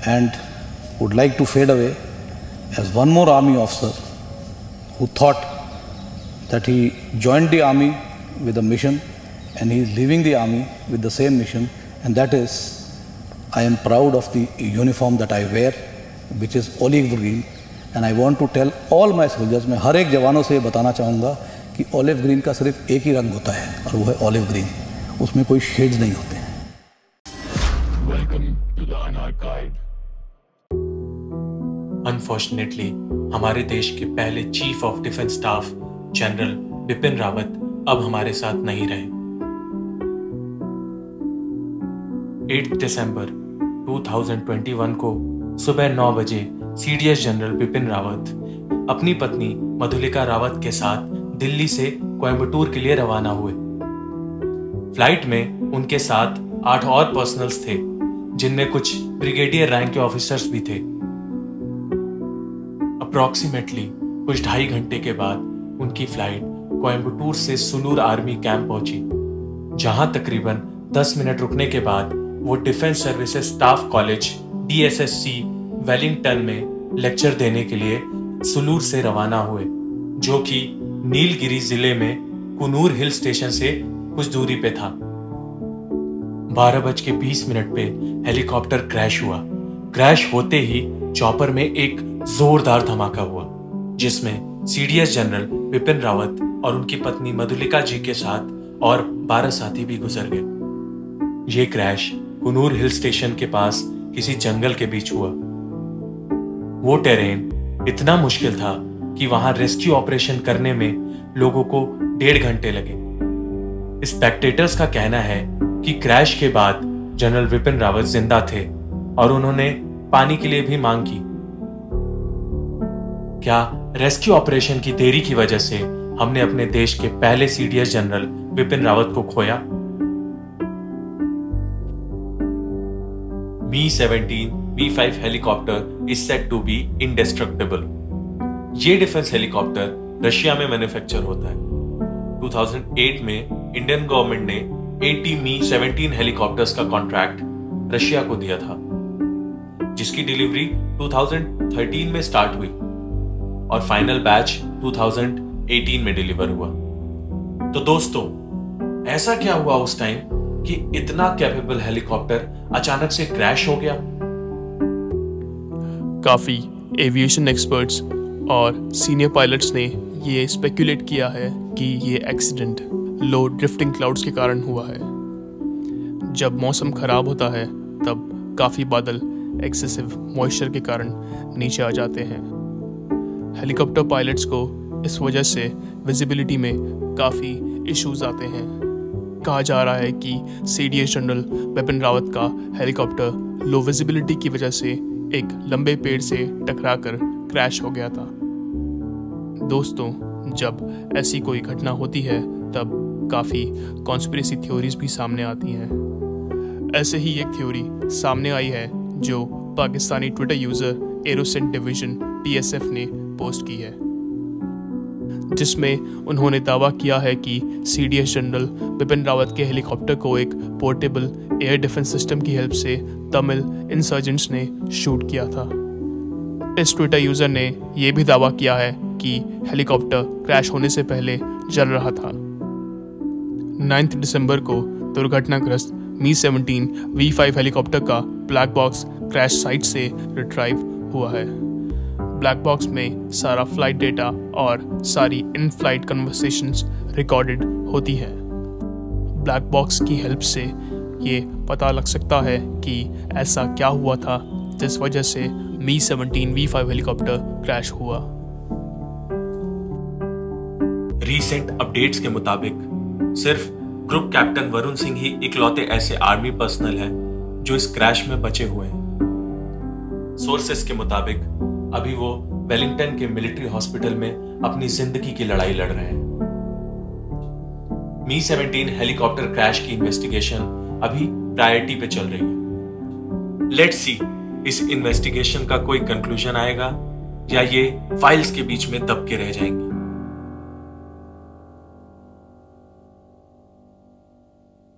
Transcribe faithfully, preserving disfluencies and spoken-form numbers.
and would like to fade away as one more army officer who thought that he joined the army with a mission and he is leaving the army with the same mission, and that is, I am proud of the uniform that I wear, which is olive green, and I want to tell all my soldiers, मैं हर एक जवानों से ये बताना चाहूँगा कि olive green का सिर्फ एक ही रंग होता है और वो है olive green, उसमें कोई शेड्स नहीं होते हैं। Welcome to the Unarchived. Unfortunately, हमारे देश के पहले chief of defence staff general Bipin Rawat अब हमारे साथ नहीं रहे। आठ दिसंबर दो हज़ार इक्कीस को सुबह नौ बजे सीडीएस जनरल बिपिन रावत अपनी पत्नी मधुलिका रावत के साथ दिल्ली से कोयम्बटूर के लिए रवाना हुए। फ्लाइट में उनके साथ आठ और पर्सनल्स थे, जिनमें कुछ ब्रिगेडियर रैंक के ऑफिसर्स भी थे। अप्रॉक्सीमेटली कुछ ढाई घंटे के बाद उनकी फ्लाइट कोयम्बटूर से सुलूर आर्मी कैंप पहुंची, जहां तकरीबन दस मिनट रुकने के बाद वो defence services staff college DSSC Wellington में लेक्चर देने के लिए सुलूर से रवाना हुए, जो कि नीलगिरी जिले में कुनूर हिल स्टेशन से कुछ दूरी पे था। बारह बज के बीस मिनट पे हेलीकॉप्टर क्रैश हुआ। क्रैश होते ही चॉपर में एक जोरदार धमाका हुआ, जिसमें सीडीएस जनरल बिपिन रावत और उनकी पत्नी मधुलिका जी के साथ और बारह साथी भी गुजर गए। ये क्रैश कुनूर हिल स्टेशन के पास किसी जंगल के बीच हुआ। वो टेरेन इतना मुश्किल था कि वहां रेस्क्यू ऑपरेशन करने में लोगों को डेढ़ घंटे लगे। स्पेक्टेटर्स का कहना है कि क्रैश के बाद जनरल बिपिन रावत जिंदा थे और उन्होंने पानी के लिए भी मांग की। क्या रेस्क्यू ऑपरेशन की देरी की वजह से हमने अपने देश के पहले सीडीएस जनरल बिपिन रावत को खोया? Mi seventeen V five helicopter is said to be indestructible. ये डिफेंस हेलीकॉप्टर रशिया में मैन्युफैक्चर होता है। दो हज़ार आठ में इंडियन गवर्नमेंट ने अस्सी मी सेवनटीन हेलीकॉप्टर्स का कॉन्ट्रैक्ट रशिया को दिया था, जिसकी डिलीवरी दो हज़ार तेरह में स्टार्ट हुई और फाइनल बैच दो हज़ार अठारह में डिलीवर हुआ। तो दोस्तों, ऐसा क्या हुआ उस टाइम कि इतना कैपेबल हेलीकॉप्टर अचानक से क्रैश हो गया? काफी एविएशन एक्सपर्ट्स और सीनियर पायलट्स ने ये स्पेकुलेट किया है कि ये एक्सीडेंट लो ड्रिफ्टिंग क्लाउड्स के कारण हुआ है। जब मौसम खराब होता है तब काफ़ी बादल एक्सेसिव मॉइस्चर के कारण नीचे आ जाते हैं। हेलीकॉप्टर पायलट्स को इस वजह से विजिबिलिटी में काफ़ी इश्यूज आते हैं। कहा जा रहा है कि सीडीएस जनरल बिपिन रावत का हेलीकॉप्टर लो विजिबिलिटी की वजह से एक लंबे पेड़ से टकराकर क्रैश हो गया था। दोस्तों, जब ऐसी कोई घटना होती है तब काफ़ी कॉन्स्पिरेसी थ्योरीज भी सामने आती हैं। ऐसे ही एक थ्योरी सामने आई है जो पाकिस्तानी ट्विटर यूज़र एरोसेंट डिवीजन टीएसएफ ने पोस्ट की है, जिसमें उन्होंने दावा किया है कि सीडीएस जनरल बिपिन रावत के हेलीकॉप्टर को एक पोर्टेबल एयर डिफेंस सिस्टम की हेल्प से तमिल इंसर्जेंट्स ने शूट किया था। इस ट्विटर यूज़र ने यह भी दावा किया है कि हेलीकॉप्टर क्रैश होने से पहले जल रहा था। नौ दिसंबर को दुर्घटनाग्रस्त Mi seventeen V five helicopter का ब्लैक बॉक्स क्रैश साइट से रिट्राइव हुआ है। ब्लैक बॉक्स में सारा फ्लाइट डेटा और सारी इन फ्लाइट कन्वर्सेशंस रिकॉर्डेड होती हैं। ब्लैक बॉक्स की हेल्प से ये पता लग सकता है कि ऐसा क्या हुआ था जिस वजह से Mi seventeen V five helicopter crash हुआ। रीसेंट अपडेट्स के मुताबिक सिर्फ ग्रुप कैप्टन वरुण सिंह ही इकलौते ऐसे आर्मी पर्सनल हैं जो इस क्रैश में बचे हुए हैं। सोर्सेस के मुताबिक अभी वो वेलिंगटन के मिलिट्री हॉस्पिटल में अपनी जिंदगी की लड़ाई लड़ रहे हैं। मी सेवनटीन हेलीकॉप्टर क्रैश की इन्वेस्टिगेशन अभी प्रायोरिटी पे चल रही है। लेट्स सी इस इन्वेस्टिगेशन का कोई कंक्लूजन आएगा या ये फाइल्स के बीच में दब के रह जाएंगे।